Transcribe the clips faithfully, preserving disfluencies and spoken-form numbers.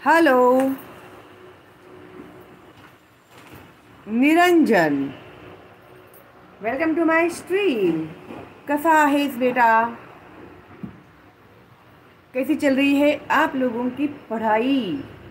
Hello Niranjan, welcome to my stream. कसा आहेस बेटा? कैसी चल रही है आप लोगों की पढ़ाई?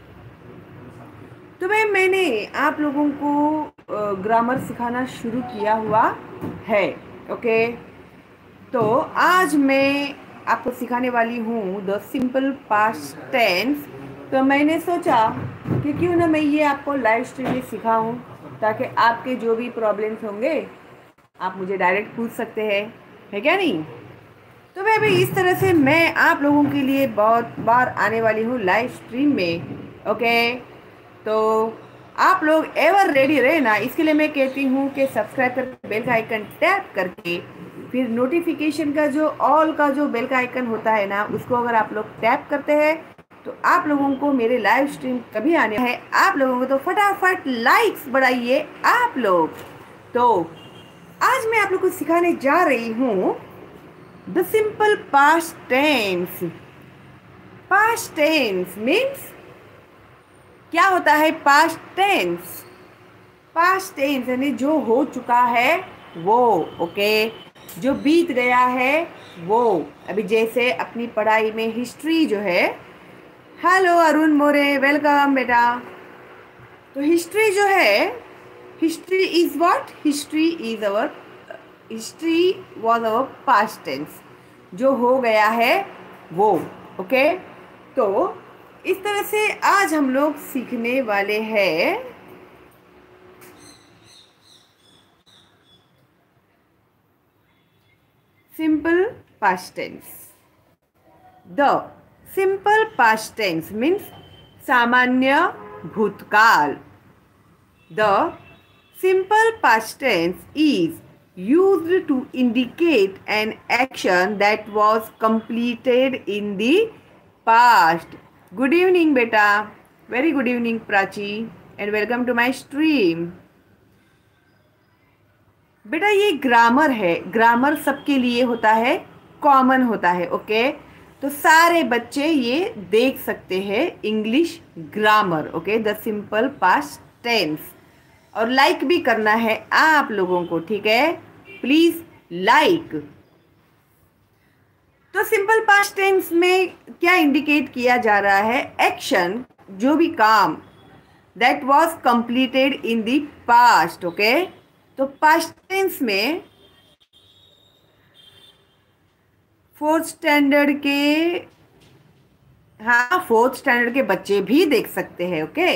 तो मैं मैंने आप लोगों को ग्रामर सिखाना शुरू किया हुआ है। ओके, तो आज मैं आपको सिखाने वाली हूँ द सिंपल पास्ट टेंस। तो मैंने सोचा कि क्यों ना मैं ये आपको लाइव स्ट्रीम में सिखाऊं, ताकि आपके जो भी प्रॉब्लम्स होंगे आप मुझे डायरेक्ट पूछ सकते हैं, है क्या नहीं? तो मैं भी इस तरह से मैं आप लोगों के लिए बहुत बार आने वाली हूँ लाइव स्ट्रीम में। ओके, तो आप लोग एवर रेडी रहे ना, इसके लिए मैं कहती हूँ कि सब्सक्राइब करके बेल का आइकन टैप करके फिर नोटिफिकेशन का जो ऑल का जो बेल का आइकन होता है ना, उसको अगर आप लोग टैप करते हैं तो आप लोगों को मेरे लाइव स्ट्रीम कभी आने है आप लोगों को तो फटाफट लाइक्स बढ़ाइए आप लोग। तो आज मैं आप लोग को सिखाने जा रही हूँ the simple past tense. Past tense means क्या होता है? पास्ट टेंस पास्ट टेंस यानी जो हो चुका है वो। ओके, जो बीत गया है वो। अभी जैसे अपनी पढ़ाई में हिस्ट्री जो है, हेलो अरुण मोरे, वेलकम बेटा। तो हिस्ट्री जो है, history is what? History is our history was our past tense, जो हो गया है वो। ओके, तो इस तरह से आज हम लोग सीखने वाले हैं simple past tense. The simple past tense means सामान्य भूतकाल। The simple past tense is used to indicate an action that was completed in the past. Good evening beta, very good evening Prachi, and welcome to my stream. बेटा ये grammar है, grammar सबके लिए होता है, common होता है। Okay, तो सारे बच्चे ये देख सकते हैं English grammar. Okay, the simple past tense. और लाइक भी करना है आप लोगों को, ठीक है? Please like. तो सिंपल पास्ट टेंस में क्या इंडिकेट किया जा रहा है? एक्शन, जो भी काम that was completed in the past. Okay, तो पास्ट टेंस में फोर्थ स्टैंडर्ड के, हाँ फोर्थ स्टैंडर्ड के बच्चे भी देख सकते हैं। ओके,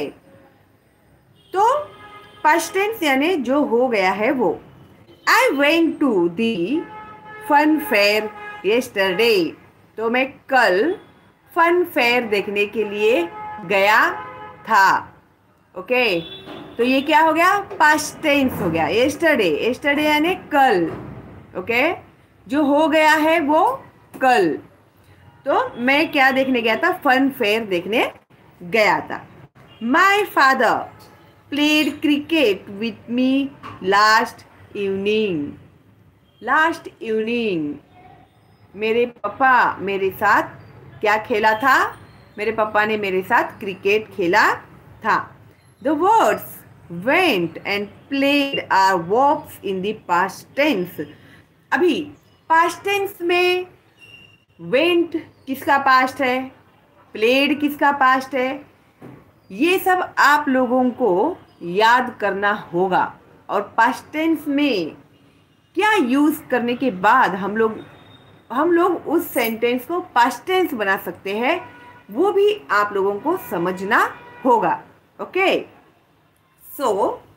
तो पास्ट टेंस यानी जो हो गया है वो। I went to the fun fair yesterday. तो मैं कल फन फेयर देखने के लिए गया था। ओके, तो ये क्या हो गया? पास्ट टेंस हो गया। येस्टरडे, येस्टरडे यानी कल। ओके, जो हो गया है वो कल। तो मैं क्या देखने गया था? फन फेयर देखने गया था। My father played cricket with me last evening. Last evening, मेरे पापा मेरे साथ क्या खेला था? मेरे पापा ने मेरे साथ क्रिकेट खेला था। The words went and played are verbs in the past tense. अभी past tense में went किसका पास्ट है? played किसका पास्ट है? ये सब आप लोगों को याद करना होगा। और पास्ट टेंस में क्या यूज़ करने के बाद हम लोग हम लोग उस सेंटेंस को पास्ट टेंस बना सकते हैं, वो भी आप लोगों को समझना होगा। ओके, सो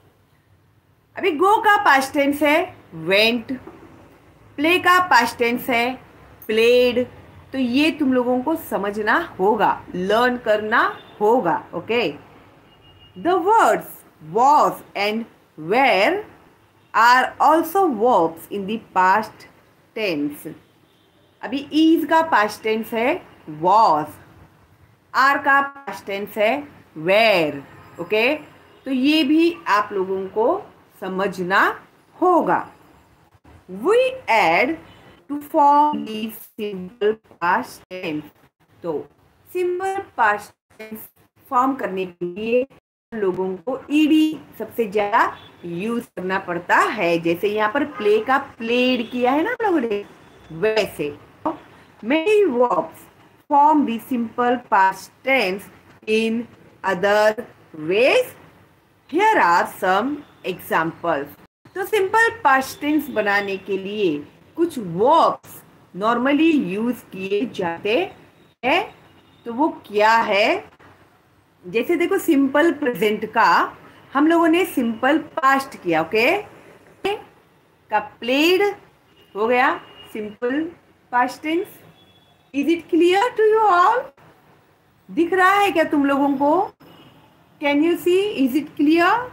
अभी गो का पास्ट टेंस है वेंट, प्ले का पास्ट टेंस है प्लेड। तो ये तुम लोगों को समझना होगा, लर्न करना होगा। Okay, the words was and were are also verbs in the past tense. अभी is का past tense है was, are का past tense है were. ओके, तो ये भी आप लोगों को समझना होगा। We add to form the simple past tense. तो simple past tense फॉर्म करने के लिए हम लोगों को ईडी सबसे ज़्यादा यूज करना पड़ता है। जैसे यहाँ पर प्ले का प्लेड किया है ना हम लोगों ने, वैसे many verbs form the simple past tense in other ways. Here are some examples. तो सिंपल पास्ट टेंस बनाने के लिए कुछ वर्ब्स नॉर्मली यूज किए जाते हैं, तो वो क्या है? जैसे देखो सिंपल प्रेजेंट का हम लोगों ने सिंपल पास्ट किया, ओके का प्लेड हो गया simple past tense. Is it clear to you all? दिख रहा है क्या तुम लोगों को? Can you see? Is it clear?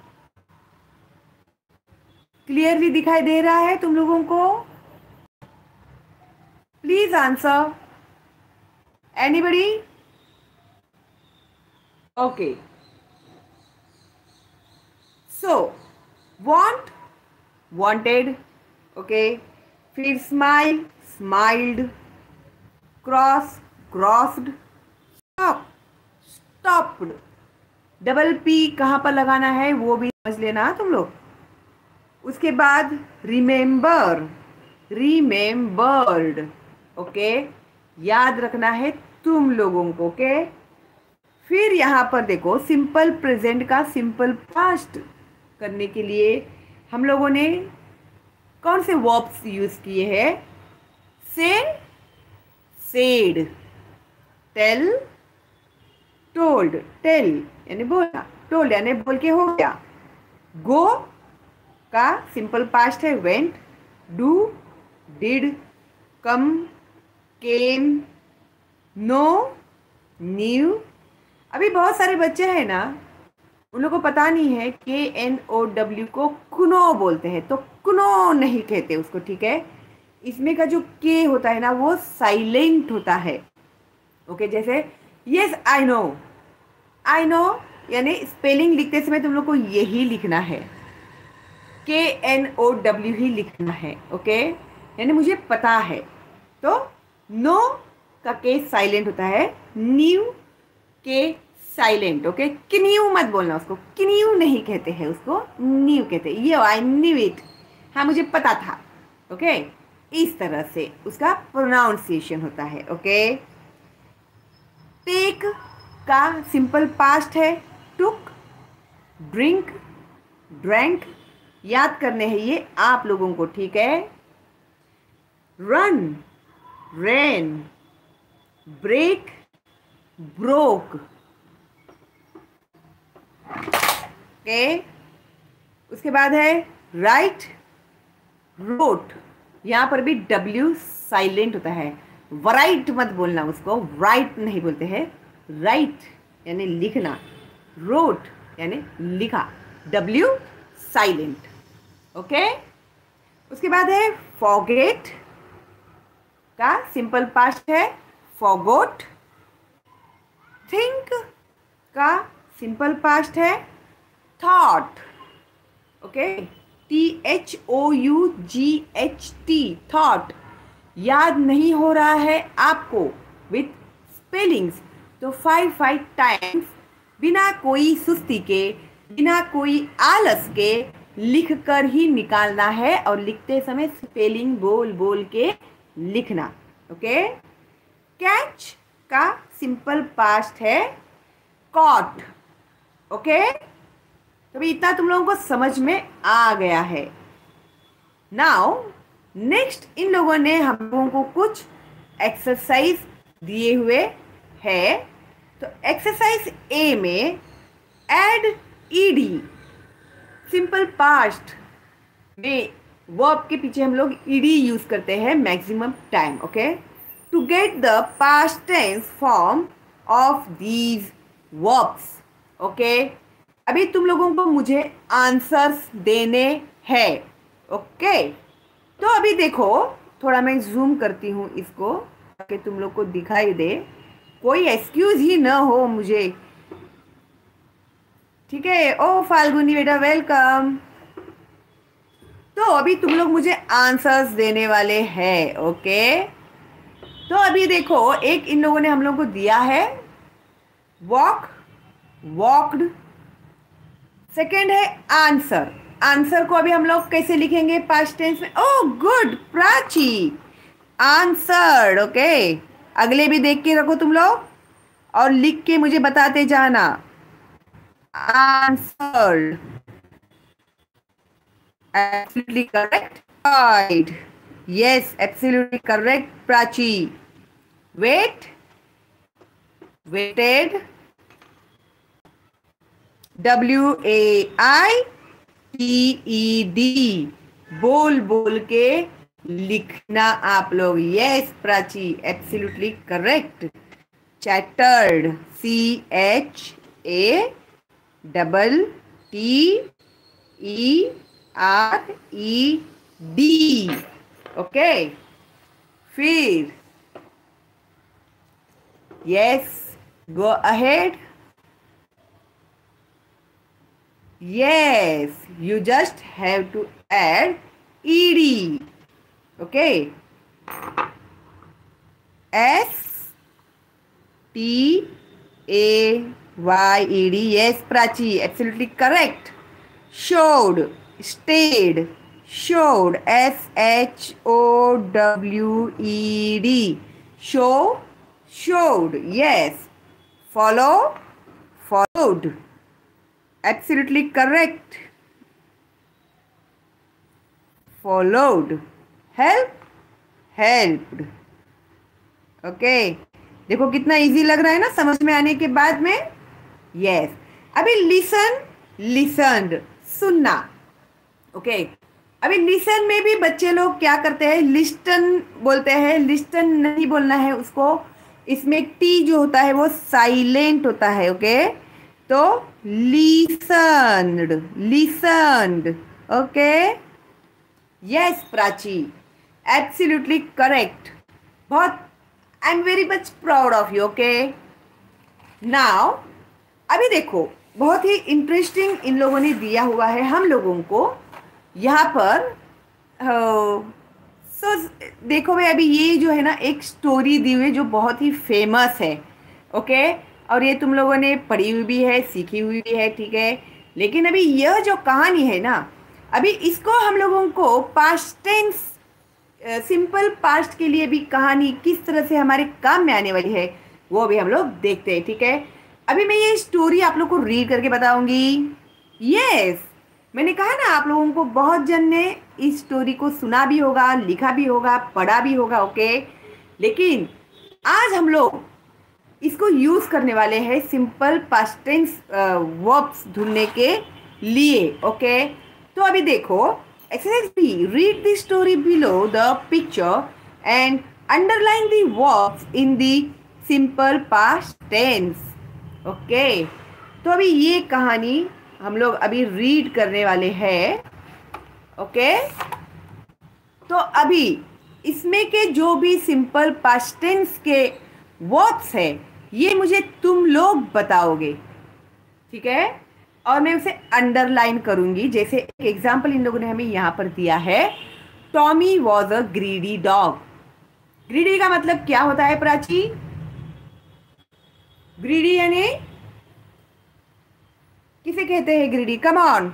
Clearly दिखाई दे रहा है तुम लोगों को? Please answer. Anybody? Okay, so want, wanted, okay, फिर smile, smiled, cross, crossed, stop, stopped. Double P कहाँ पर लगाना है वो भी समझ लेना तुम लोग। उसके बाद रिमेंबर, रिमेंबर्ड, ओके, याद रखना है तुम लोगों को, ओके। फिर यहाँ पर देखो सिंपल प्रेजेंट का सिंपल पास्ट करने के लिए हम लोगों ने कौन से वर्ब्स यूज किए हैं? से, सेड, टेल, टोल्ड, टेल यानी बोला, टोल्ड यानी बोल के हो गया। गो का सिंपल पास्ट है went, do, did, come, came, know, knew. अभी बहुत सारे बच्चे हैं ना, उन लोगों को पता नहीं है के एन ओ डब्ल्यू को कुनो बोलते हैं, तो कुनो नहीं कहते उसको, ठीक है। इसमें का जो के होता है ना वो साइलेंट होता है, ओके। जैसे yes I know, I know यानी स्पेलिंग लिखते समय तुम लोग को यही लिखना है, के एन ओ डब्ल्यू ही लिखना है, ओके, यानी मुझे पता है। तो नो का के साइलेंट होता है, न्यू के साइलेंट, ओके। किन्यू मत बोलना उसको, किन्यू नहीं कहते हैं उसको, न्यू कहते हैं। ये आई न्यू इट, हाँ मुझे पता था, ओके। इस तरह से उसका प्रोनाउंसिएशन होता है, ओके। टेक का सिंपल पास्ट है टुक, ड्रिंक, ड्रैंक। याद करने हैं ये आप लोगों को, ठीक है। Run, ran, break, broke, okay. उसके बाद है राइट, रोट। यहाँ पर भी डब्ल्यू साइलेंट होता है, वराइट मत बोलना उसको, राइट नहीं बोलते हैं, राइट यानी लिखना, रोट यानी लिखा, डब्ल्यू साइलेंट, ओके। उसके बाद है फॉरगेट का सिंपल पास्ट है फॉरगॉट। थिंक का सिंपल पास्ट है thought, okay, T H O U G H T, thought. याद नहीं हो रहा है आपको विथ स्पेलिंग्स, तो फाइव फाइव टाइम्स बिना कोई सुस्ती के, बिना कोई आलस के लिख कर ही निकालना है, और लिखते समय स्पेलिंग बोल बोल के लिखना, ओके। कैच का सिंपल पास्ट है कॉट, ओके। तो भी इतना तुम लोगों को समझ में आ गया है। नाउ नेक्स्ट इन लोगों ने हम लोगों को कुछ एक्सरसाइज दिए हुए है। तो एक्सरसाइज ए में ऐड ईडी सिंपल पास्ट में वर्ब के पीछे हम लोग ईडी यूज करते हैं maximum time, okay, to get the past tense form of these verbs, okay. अभी तुम लोगों को मुझे आंसर्स देने हैं, ओके। तो अभी देखो थोड़ा मैं जूम करती हूँ इसको ताकि तुम लोग को दिखाई दे, कोई एक्सक्यूज ही ना हो मुझे, ठीक है। ओ फाल्गुनी बेटा वेलकम। तो अभी तुम लोग मुझे आंसर्स देने वाले हैं, ओके। तो अभी देखो एक इन लोगों ने हम लोग को दिया है वॉक, वॉक्ड। सेकेंड है आंसर। आंसर को अभी हम लोग कैसे लिखेंगे पास्ट टेंस में? Oh good Prachi, answered. Okay, अगले भी देख के रखो तुम लोग और लिख के मुझे बताते जाना। Answered, absolutely correct. Right, yes absolutely correct Prachi. Wait, waited, W A I T E D, बोल बोल के लिखना आप लोग। Yes Prachi, absolutely correct. Chattered, C H A double T E R E D. Okay, फिर yes, go ahead. Yes, you just have to add ed. Okay. S T A Y E D. Yes, Prachi, absolutely correct. Showed, stayed, showed. S H O W E D. Show, showed. Yes. Follow, followed. Absolutely correct. Followed. Help, helped. Okay, देखो कितना easy लग रहा है ना समझ में आने के बाद में। यस, अभी लिसन, लिसनड, सुनना। ओके, अभी लिसन में भी बच्चे लोग क्या करते हैं, लिस्टन बोलते हैं। लिस्टन नहीं बोलना है उसको, इसमें टी जो होता है वो साइलेंट होता है। ओके, तो listened, listened. Okay, yes Prachi, absolutely correct. बहुत, I am very much proud of you. Okay, now अभी देखो बहुत ही इंटरेस्टिंग इन लोगों ने दिया हुआ है हम लोगों को यहाँ पर। सो so, देखो भाई, अभी ये जो है ना एक स्टोरी दी हुई है जो बहुत ही फेमस है। ओके, और ये तुम लोगों ने पढ़ी हुई भी है, सीखी हुई भी है, ठीक है। लेकिन अभी यह जो कहानी है ना, अभी इसको हम लोगों को पास्ट टेंस, सिंपल पास्ट के लिए भी कहानी किस तरह से हमारे काम में आने वाली है वो भी हम लोग देखते हैं, ठीक है। अभी मैं ये स्टोरी आप लोग को रीड करके बताऊंगी। यस, मैंने कहा ना आप लोगों को बहुत जन ने इस स्टोरी को सुना भी होगा, लिखा भी होगा, पढ़ा भी होगा। ओके, लेकिन आज हम लोग इसको यूज़ करने वाले हैं सिंपल पास्ट टेंस वर्ब्स ढूंढने के लिए। ओके, तो अभी देखो exercise B, read the story below the picture and underline the verbs in the simple past tense. Okay, तो अभी ये कहानी हम लोग अभी रीड करने वाले हैं। ओके, तो अभी इसमें के जो भी सिंपल पास्ट टेंस के वर्ब्स है ये मुझे तुम लोग बताओगे, ठीक है। और मैं उसे अंडरलाइन करूंगी। जैसे एक एग्जाम्पल इन लोगों ने हमें यहाँ पर दिया है, Tommy was a greedy dog. Greedy का मतलब क्या होता है प्राची? ग्रीडी यानी किसे कहते हैं ग्रीडी? कम ऑन,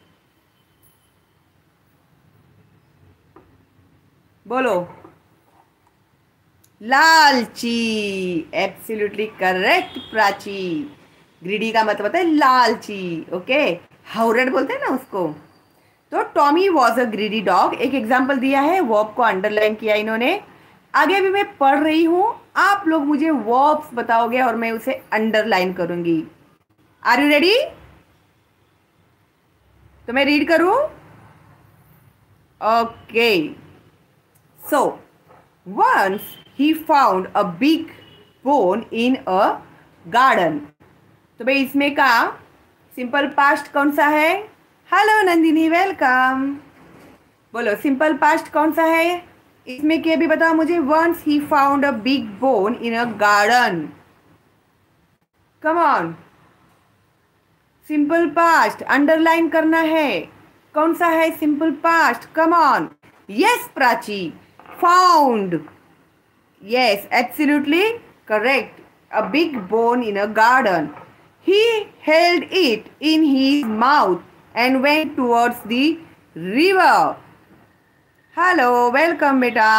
बोलो। लालची, एब्सोल्युटली करेक्ट प्राची। ग्रीडी का मतलब होता है लालची। ओके, हाउरेड बोलते हैं ना उसको। तो Tommy was a greedy dog, एक एग्जाम्पल दिया है, वर्ब को अंडरलाइन किया इन्होंने। आगे भी मैं पढ़ रही हूँ, आप लोग मुझे वर्ब्स बताओगे और मैं उसे अंडरलाइन करूंगी। Are you ready? तो मैं रीड करूं? Okay, so once he found a big bone in a garden। तो भाई इसमें का सिंपल पास्ट कौन सा है? Hello Nandini, welcome. बोलो सिंपल पास्ट कौन सा है इसमें के भी बताओ मुझे। Once he found a big bone in a garden. Come on, simple past underline करना है। कौन सा है simple past? Come on. Yes Prachi, found. Yes, absolutely correct. A big bone in a garden. he held it in his mouth and went towards the river. Hello, welcome बेटा.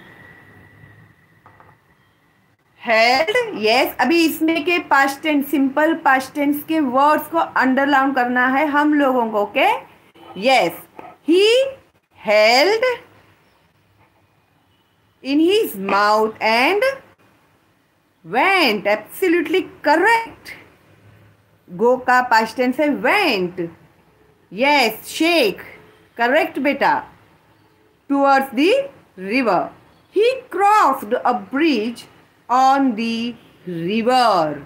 held, yes. अभी इसमें के past tense, simple past tense के words को underline करना है हम लोगों को. Okay, yes. he held in his mouth and went. Absolutely correct. go का पास्ट टेंस है went. yes. shake, correct बेटा. towards the river. he crossed a bridge on the river.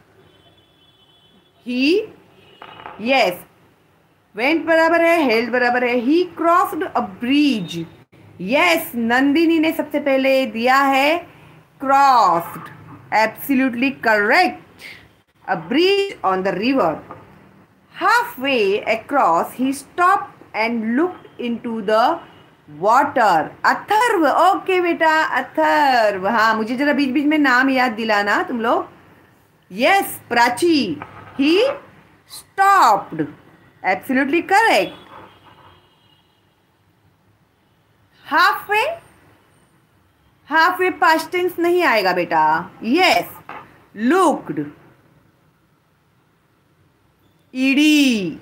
he, yes. went बराबर है, held बराबर है. he crossed a bridge. yes. Nandini ने सबसे पहले दिया है crossed. absolutely correct. a bridge on the river. halfway across he stopped and looked into the water. Atharva. Okay बेटा, अथर्व. हाँ, मुझे जरा बीच बीच में नाम याद दिलाना तुम लोग. Yes. Prachi. he stopped. absolutely correct. halfway, halfway past tense नहीं आएगा बेटा. yes. looked, ED.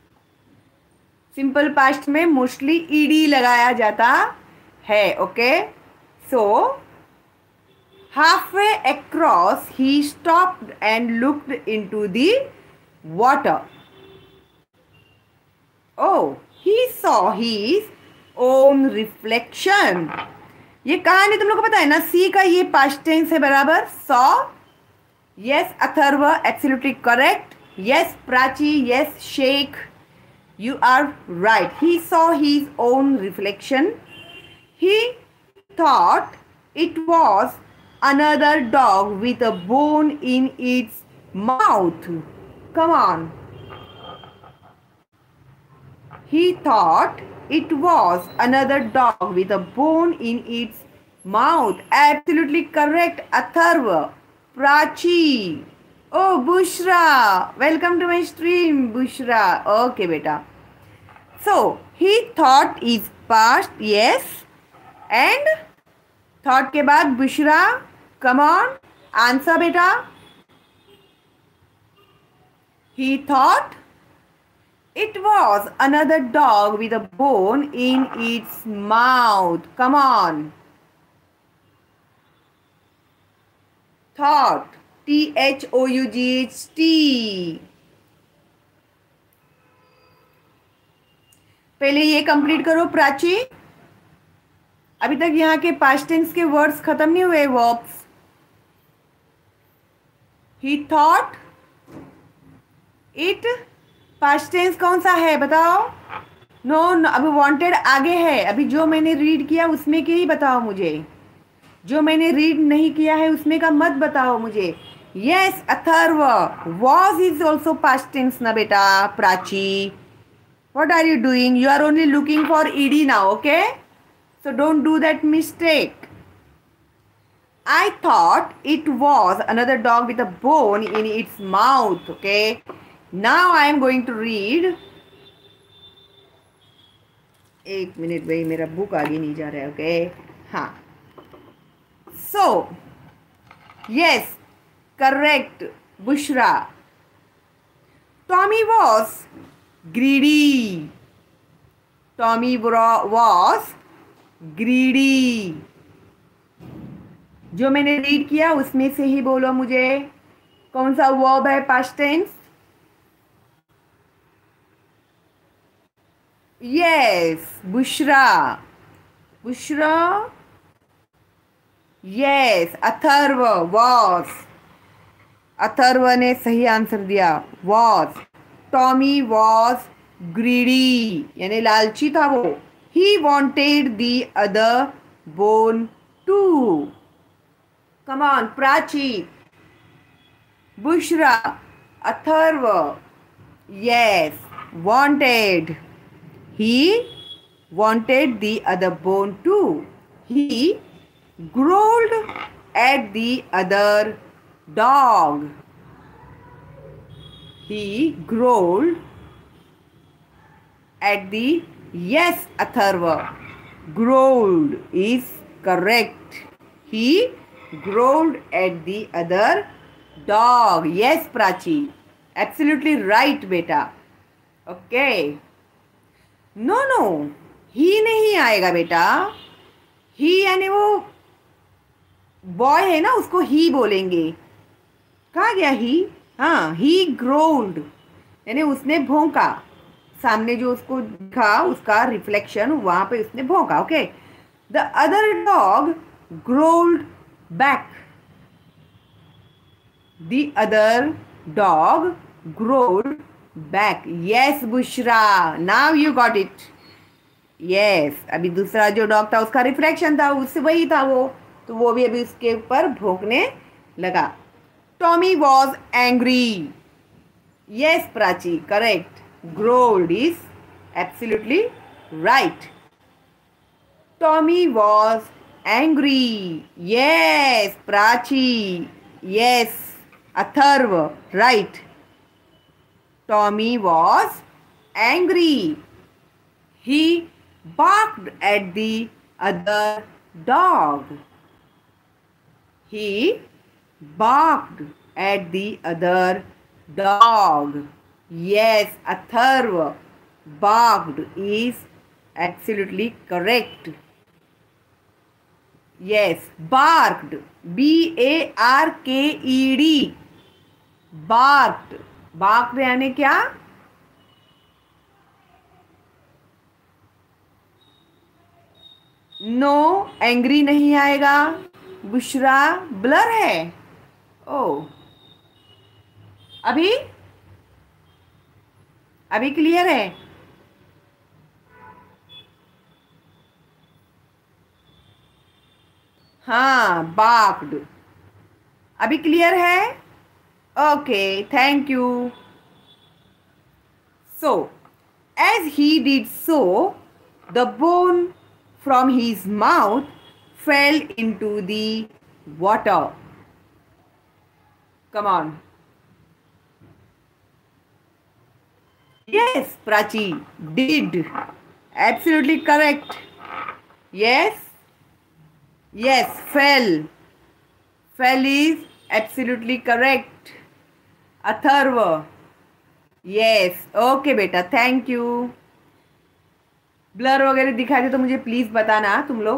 Simple past में मोस्टली ईडी लगाया जाता है. Okay, so halfway across he stopped and looked into the water. oh, he saw his own reflection. ये कहानी तुम लोग को पता है ना. सी का ये पास्ट टेंस है बराबर. saw. yes. Atharva, absolutely correct. yes. Prachi. yes. Sheikh, you are right. he saw his own reflection. he thought it was another dog with a bone in its mouth. come on. he thought it was another dog with a bone in its mouth. absolutely correct. Atharva. Prachi. oh, Bushra, welcome to my stream. Bushra. okay बेटा. so he thought is past. yes. and thought के बाद Bushra, come on, answer बेटा. he thought it was another dog with a bone in its mouth. come on. thought. T H O U G H T. पहले ये complete करो प्राची. अभी तक यहाँ के पास्ट टेंस के वर्ड्स खत्म नहीं हुए. Verbs. he thought it, past tense कौन सा है बताओ. नो no, no, अभी वांटेड आगे है. अभी जो मैंने रीड किया उसमें के ही बताओ मुझे. जो मैंने रीड नहीं किया है उसमें का मत बताओ मुझे. yes. Atharva. was is also past tense ना बेटा. Prachi, what are you doing? you are only looking for ed now. okay, so don't do that mistake. I thought it was another dog with a bone in its mouth. okay, now I am going to read. एक minute भाई, मेरा book आगे नहीं जा रहा है. Okay, हाँ. so yes, correct. Bushra. Tommy was greedy. Tommy was greedy. जो मैंने रीड किया उसमें से ही बोलो मुझे कौन सा वर्ब है past tense. Yes. Bushra. Bushra. Yes. Atharva. Was. Atharva ने सही आंसर दिया. वॉस. टॉमी वॉस ग्रीडी, यानी लालची था वो. He wanted the other bone too. Come on Prachi. Bushra. Atharva. Yes. Wanted. He wanted the other bone too. He growled at the other dog. He growled at the, yes, Atharva. Growled is correct. He growled at the other dog. Yes, Prachi. Absolutely right, beta. Okay. No, no. He नहीं आएगा बेटा. ही यानी वो boy है ना, उसको ही बोलेंगे. कहाँ गया ही? हाँ, ही ग्रोल्ड यानी उसने भौंका. सामने जो उसको दिखा उसका रिफ्लेक्शन, वहां पे उसने भौंका. Okay. The other dog growled back. The other dog growled back. Yes Bushra, now you got it. Yes, अभी दूसरा जो डॉग था उसका रिफ्लेक्शन था, उससे वही था वो, तो वो भी अभी उसके ऊपर भौंकने लगा. Tommy was angry. Yes Prachi, correct. Growled is absolutely right. Tommy was angry. Yes Prachi. Yes Atharva, right. Tommy was angry. He barked at the other dog. He barked at the other dog. Yes, Atharva. Barked is absolutely correct. Yes, barked. B A R K E D. Barked. Barked यानी क्या? No, angry नहीं आएगा. Bushra, blur है. ओ, अभी अभी clear है. हाँ, बाक्ड. अभी क्लियर है. Okay, thank you. So as he did so, the bone from his mouth fell into the water. Come on. Yes, Prachi, did. Absolutely correct. Yes. Yes, fell. Fell is absolutely correct. Atharva. Yes. Okay, beta. Thank you. Blur वगैरह दिखा दे तो मुझे please बताना तुम लोग.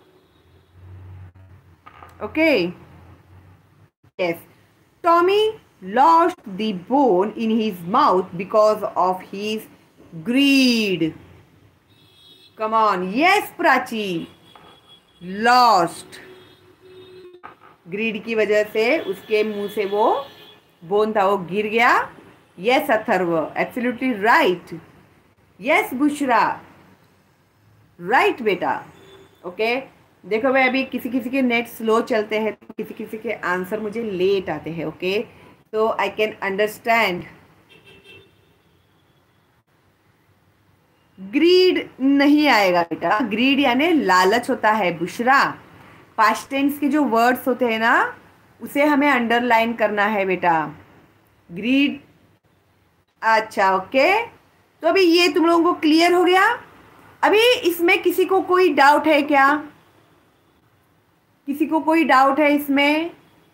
Okay. Yes. Tommy lost the bone in his mouth because of his greed. Come on. Yes Prachi. Lost, greed की वजह से उसके मुंह से वो बोन था वो गिर गया. Yes Atharva, absolutely right. Yes Bushra, right right, बेटा. ओके. देखो भाई, अभी किसी किसी के नेट स्लो चलते हैं, तो किसी किसी के आंसर मुझे लेट आते हैं. ओके, तो आई कैन अंडरस्टैंड. ग्रीड नहीं आएगा बेटा. ग्रीड यानी लालच होता है बुशरा. पास्ट टेंस के जो वर्ड्स होते हैं ना, उसे हमें अंडरलाइन करना है बेटा. ग्रीड. अच्छा, ओके. तो अभी ये तुम लोगों को क्लियर हो गया. अभी इसमें किसी को कोई डाउट है क्या? किसी को कोई डाउट है इसमें?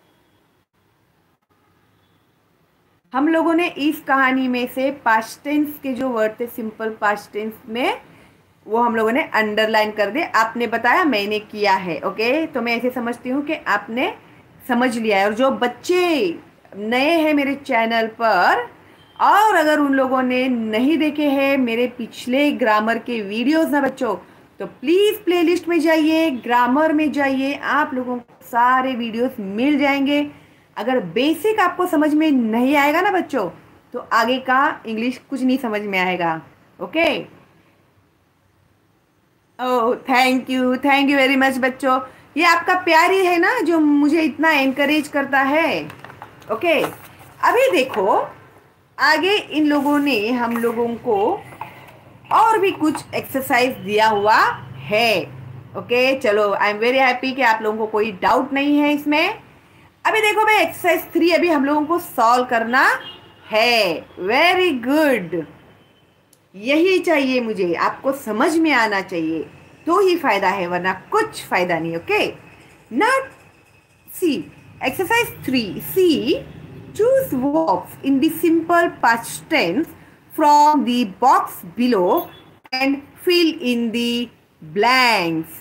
हम लोगों ने इस कहानी में से पास्ट टेंस के जो वर्ड थे, सिंपल पास्ट टेंस में, वो हम लोगों ने अंडरलाइन कर दिए. आपने बताया, मैंने किया है. ओके, तो मैं ऐसे समझती हूँ कि आपने समझ लिया है. और जो बच्चे नए हैं मेरे चैनल पर, और अगर उन लोगों ने नहीं देखे हैं मेरे पिछले ग्रामर के वीडियोस ना बच्चों, तो प्लीज़ प्लेलिस्ट में जाइए, ग्रामर में जाइए, आप लोगों को सारे वीडियोस मिल जाएंगे. अगर बेसिक आपको समझ में नहीं आएगा ना बच्चों, तो आगे का इंग्लिश कुछ नहीं समझ में आएगा. Okay. Oh, thank you, thank you very much बच्चों. ये आपका प्यार ही है ना जो मुझे इतना एनकरेज करता है. ओके. अभी देखो, आगे इन लोगों ने हम लोगों को और भी कुछ एक्सरसाइज दिया हुआ है. ओके, चलो, आई एम वेरी हैप्पी कि आप लोगों को कोई डाउट नहीं है इसमें. अभी देखो भाई, एक्सरसाइज थ्री अभी हम लोगों को सॉल्व करना है। वेरी गुड, यही चाहिए मुझे, आपको समझ में आना चाहिए तो ही फायदा है, वरना कुछ फायदा नहीं। Okay, now C exercise three C, choose verbs in the simple past tense from the box below and fill in the blanks.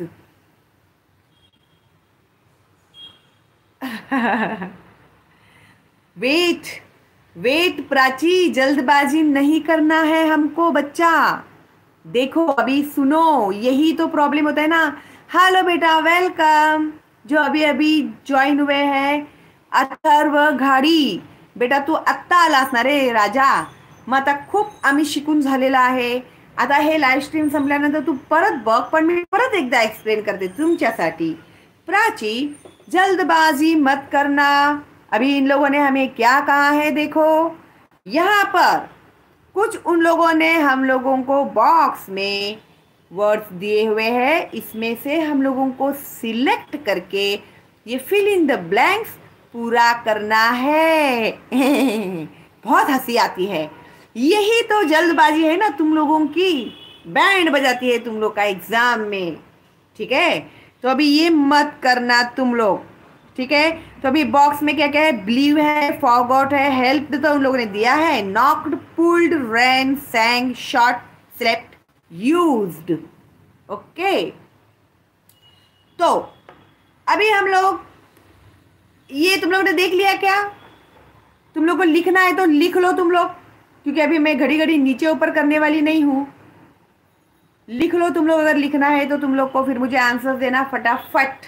Wait wait Prachi, जल्दबाजी नहीं करना है हमको बच्चा। देखो अभी सुनो, यही तो प्रॉब्लम होता है ना। हेलो बेटा, वेलकम। जो अभी अभी जॉइन हुए हैं, अथर्व घाडी, बेटा तू आत्ता आलास ना रे राजा। मग आता खूप आम्ही शिकून झालेला आहे। आता हे लाईव्ह स्ट्रीम संपल्यानंतर तू परत बघ, पण मी परत एकदा एक्सप्लेन करते तुमच्यासाठी। प्राची, जल्दबाजी मत करना। अभी इन लोगों ने हमें क्या कहा है, देखो यहाँ पर कुछ उन लोगों ने हम लोगों को बॉक्स में वर्ड्स दिए हुए हैं, इसमें से हम लोगों को सिलेक्ट करके ये फिल इन द ब्लैंक्स पूरा करना है। बहुत हंसी आती है, यही तो जल्दबाजी है ना तुम लोगों की, बैंड बजाती है तुम लोग का एग्जाम में। ठीक है, तो अभी ये मत करना तुम लोग। ठीक है, तो अभी बॉक्स में क्या क्या है, बिलीव है, फॉरगॉट है, हेल्प तो उन लोगों ने दिया है, knocked, pulled, ran, sang, shot, slept, used. Okay, तो अभी हम लोग, ये तुम लोगों ने देख लिया क्या? तुम लोग को लिखना है तो लिख लो तुम लोग, क्योंकि अभी मैं घड़ी घड़ी नीचे ऊपर करने वाली नहीं हूं। लिख लो तुम लोग, अगर लिखना है तो तुम लोग को फिर मुझे आंसर देना फटाफट।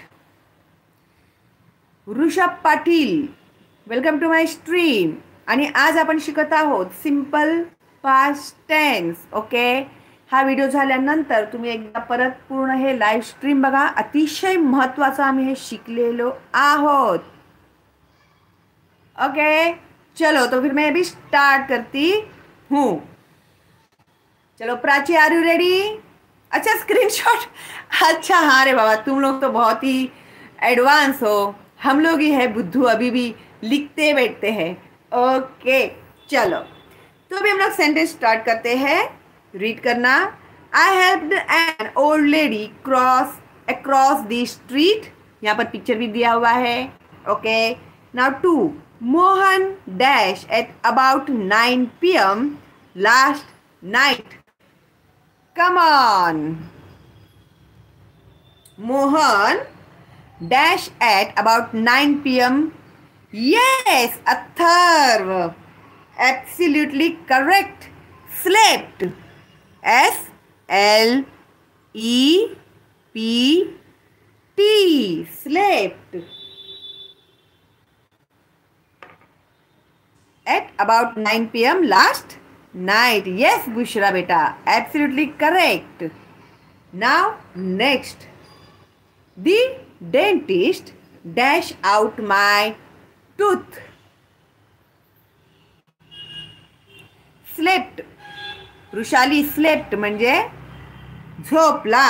Rishabh Patil, welcome to my stream. आणि आज आपण शिकत आहोत सिंपल पास्ट टेन्स। ओके, हा व्हिडिओ झाल्यानंतर तुम्ही एकदा परत पूर्ण हे लाईव्ह स्ट्रीम बघा, अतिशय महत्त्वाचं आम्ही हे शिकलेलो आहोत। ओके, चलो तो फिर मैं अभी स्टार्ट करती हूँ। चलो प्राची, आर यू रेडी? अच्छा, स्क्रीनशॉट। अच्छा हाँ रे बाबा, तुम लोग तो बहुत ही एडवांस हो, हम लोग ही है बुद्धू, अभी भी लिखते बैठते हैं। ओके, चलो तो अभी हम लोग सेंटेंस स्टार्ट करते हैं। रीड करना। I helped an old lady cross across the street, यहाँ पर पिक्चर भी दिया हुआ है। Okay, now two, Mohan dash at about nine P M last night. Come on, Mohan dash at about nine p m Yes, Atharv, absolutely correct. Slept, S L E P T, slept at about nine p m last night. Yes, Bushra beta, absolutely correct. Now next, the dentist dash out my tooth. Slept, Vrushali slept म्हणजे झोपला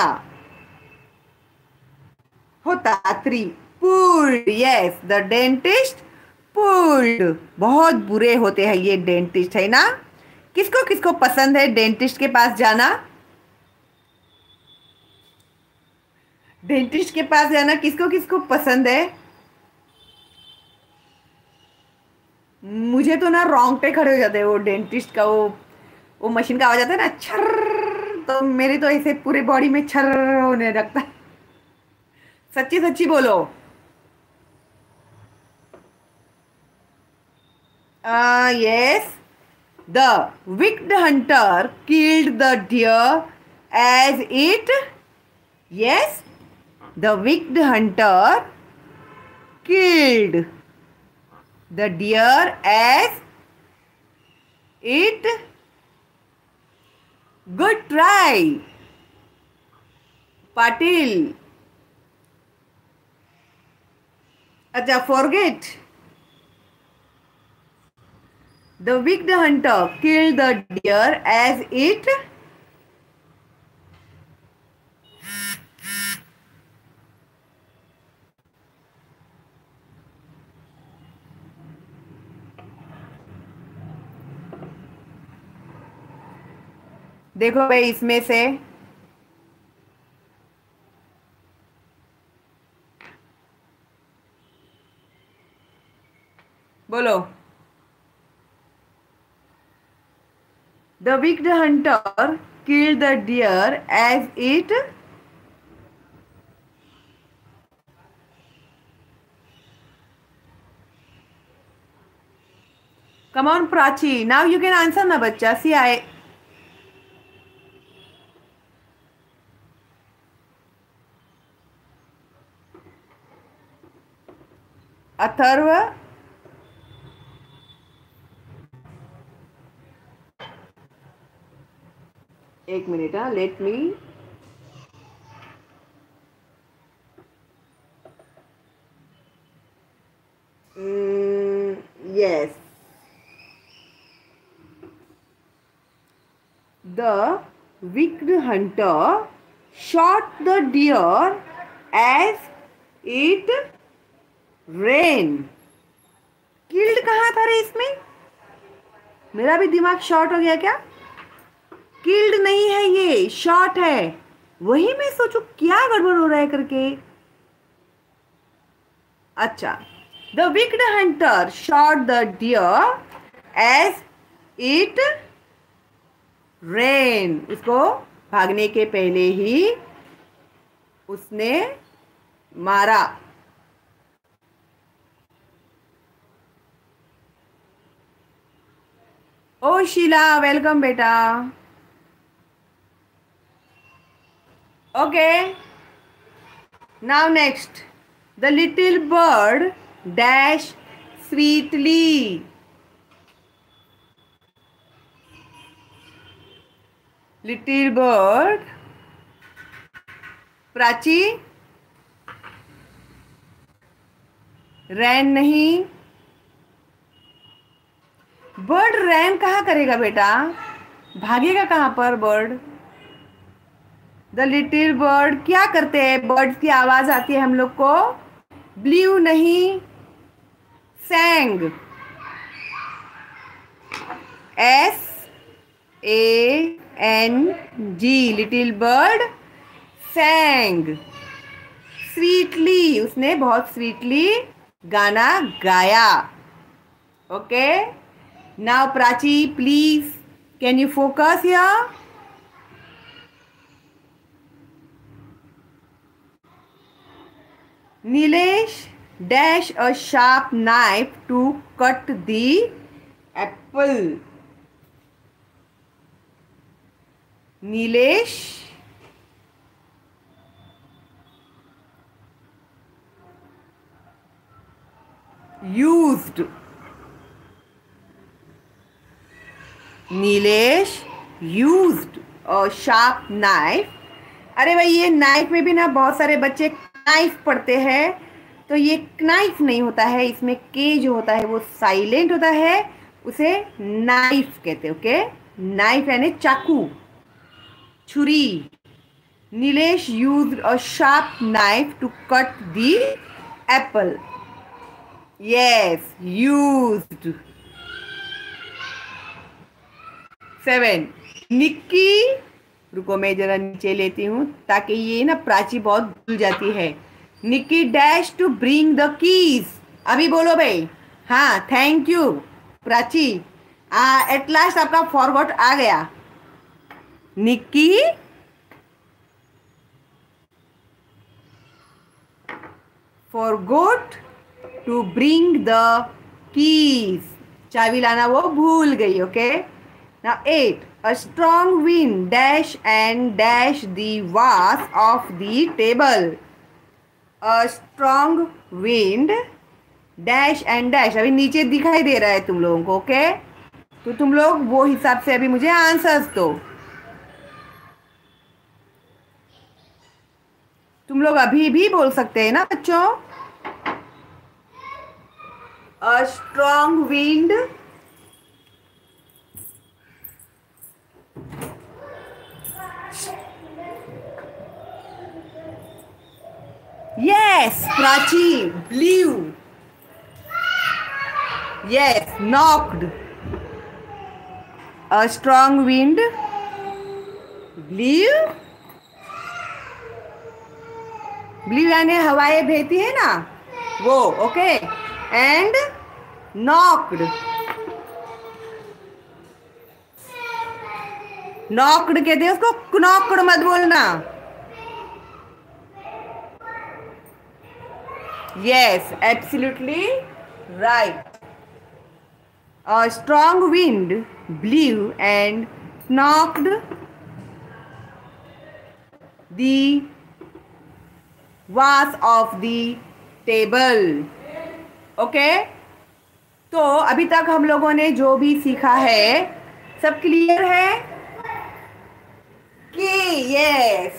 होता। Three, pulled, yes, the dentist pulled। बहुत बुरे होते हैं ये dentist, है ना? किसको किसको पसंद है डेंटिस्ट के पास जाना? डेंटिस्ट के पास जाना किसको किसको पसंद है? मुझे तो ना रोंगटे खड़े हो जाते हैं वो डेंटिस्ट का, वो वो मशीन का आवाज आता है ना, छर, तो मेरी तो ऐसे पूरे बॉडी में छर होने लगता है। सच्ची सच्ची बोलो। uh, yes, the wicked hunter killed the deer as it, yes, the wicked hunter killed the deer as it. Good try, Patil. अच्छा, forget. The wicked hunter killed the deer as it. देखो भाई इसमें से बोलो। The wicked hunter killed the deer as it come on Prachi, now you can answer na bachcha. See I Atharv एक minute हाँ let me yes the wicked hunter shot the deer as it ran. killed कहाँ था रे इसमें? मेरा भी दिमाग short हो गया क्या? किल्ड नहीं है ये, शॉट है। वही मैं सोचू क्या गड़बड़ हो रहा है करके। अच्छा, the wicked hunter shot the deer as it ran. उसको भागने के पहले ही उसने मारा। ओ शीला वेलकम बेटा। Okay, now next, the little bird dash sweetly. Little bird, Prachi, ran नहीं, बर्ड रैन कहाँ करेगा बेटा? भागेगा कहाँ पर बर्ड? द लिटिल बर्ड क्या करते हैं? बर्ड्स की आवाज आती है हम लोग को। ब्लू नहीं, sang. S A N G, little bird sang sweetly. उसने बहुत स्वीटली गाना गाया। Okay, now Prachi please can you focus here? Nilesh dash a sharp knife to cut the apple. Nilesh used Nilesh used a sharp knife. अरे भाई ये knife में भी ना बहुत सारे बच्चे नाइफ पढ़ते हैं, तो ये नाइफ नहीं होता है, इसमें के जो होता है वो साइलेंट होता है, उसे नाइफ कहते हैं। ओके, नाइफ यानी चाकू, छुरी। Nilesh used a sharp knife to cut the apple. Yes, used. Seven, Nikki, रुको मैं जरा नीचे लेती हूँ ताकि ये ना प्राची बहुत भूल जाती है। Nikki dash to bring the keys. अभी बोलो भाई। हाँ, thank you Prachi. At last आपका फॉरवर्ड आ गया। Nikki forgot to bring the keys. चाबी लाना वो भूल गई। Okay, now eight, a strong wind dash and dash the vase of the table. A strong wind dash and dash, अभी नीचे दिखाई दे रहा है तुम लोगों को। ओके, तो तुम लोग वो हिसाब से अभी मुझे आंसर्स दो। तुम लोग अभी भी बोल सकते हैं ना बच्चों? A strong wind Yes, Prachi, blew. Yes, knocked. A strong wind ब्लीव, ब्लीव यानी हवाएं बहती है ना वो, ओके। एंड नॉक्ड, नॉक्ड कहते हैं उसको, क्नॉक्ड मत बोलना। Yes, absolutely right. A strong wind blew and knocked the vase of the table. Okay, तो अभी तक हम लोगों ने जो भी सीखा है सब क्लियर है कि? Yes,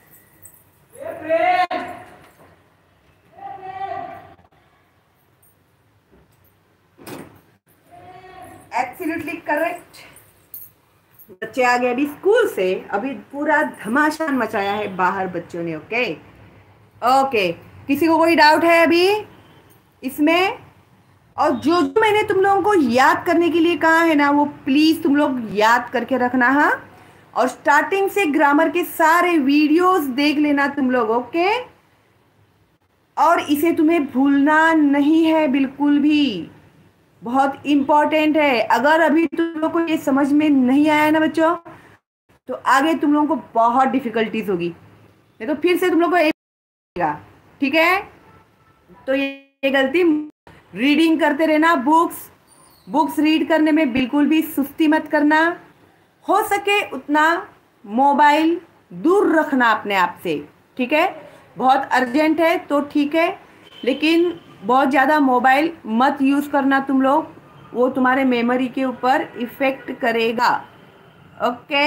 absolutely correct. बच्चे आ गए अभी स्कूल से, अभी पूरा धमाशान मचाया है बाहर बच्चों ने। ओके ओके, किसी को कोई डाउट है अभी इसमें? और जो जो मैंने तुम लोगों को याद करने के लिए कहा है ना, वो प्लीज़ तुम लोग याद करके रखना। हाँ, और स्टार्टिंग से ग्रामर के सारे वीडियोस देख लेना तुम लोग। ओके, और इसे तुम्हें भूलना नहीं है बिल्कुल भी, बहुत इम्पॉर्टेंट है। अगर अभी तुम लोग को ये समझ में नहीं आया ना बच्चों, तो आगे तुम लोगों को बहुत डिफिकल्टीज होगी, नहीं तो फिर से तुम लोग को एक, ठीक है? तो ये गलती, रीडिंग करते रहना, बुक्स बुक्स रीड करने में बिल्कुल भी सुस्ती मत करना। हो सके उतना मोबाइल दूर रखना अपने आप से, ठीक है? बहुत अर्जेंट है तो ठीक है, लेकिन बहुत ज़्यादा मोबाइल मत यूज़ करना तुम लोग, वो तुम्हारे मेमोरी के ऊपर इफ़ेक्ट करेगा। ओके,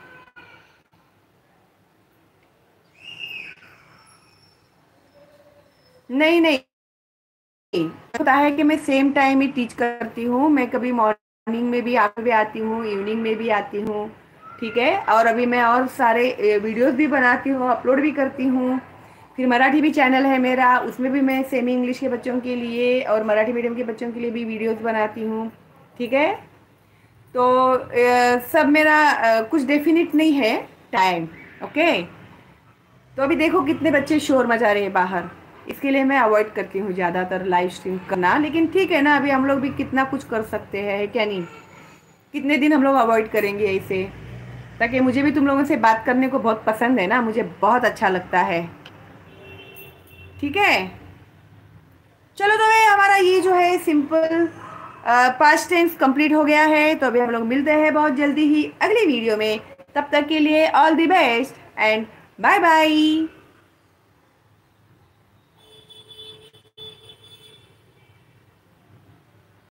नहीं नहीं, होता है कि मैं सेम टाइम ही टीच करती हूँ। मैं कभी मॉर्निंग में भी आप भी आती हूँ, इवनिंग में भी आती हूँ, ठीक है? और अभी मैं और सारे वीडियोस भी बनाती हूँ, अपलोड भी करती हूँ। फिर मराठी भी चैनल है मेरा, उसमें भी मैं सेमी इंग्लिश के बच्चों के लिए और मराठी मीडियम के बच्चों के लिए भी वीडियोस बनाती हूँ, ठीक है? तो सब मेरा कुछ डेफिनिट नहीं है टाइम। ओके, तो अभी देखो कितने बच्चे शोर मचा रहे हैं बाहर, इसके लिए मैं अवॉइड करती हूँ ज़्यादातर लाइव स्ट्रीम करना। लेकिन ठीक है ना, अभी हम लोग भी कितना कुछ कर सकते हैं, क्या नहीं? कितने दिन हम लोग अवॉइड करेंगे इसे, ताकि मुझे भी तुम लोगों से बात करने को बहुत पसंद है ना, मुझे बहुत अच्छा लगता है, ठीक है? चलो, तो ये हमारा ये जो है सिंपल पास्ट टेंस कंप्लीट हो गया है। तो अभी हम लोग मिलते हैं बहुत जल्दी ही अगली वीडियो में। तब तक के लिए all the best and bye bye.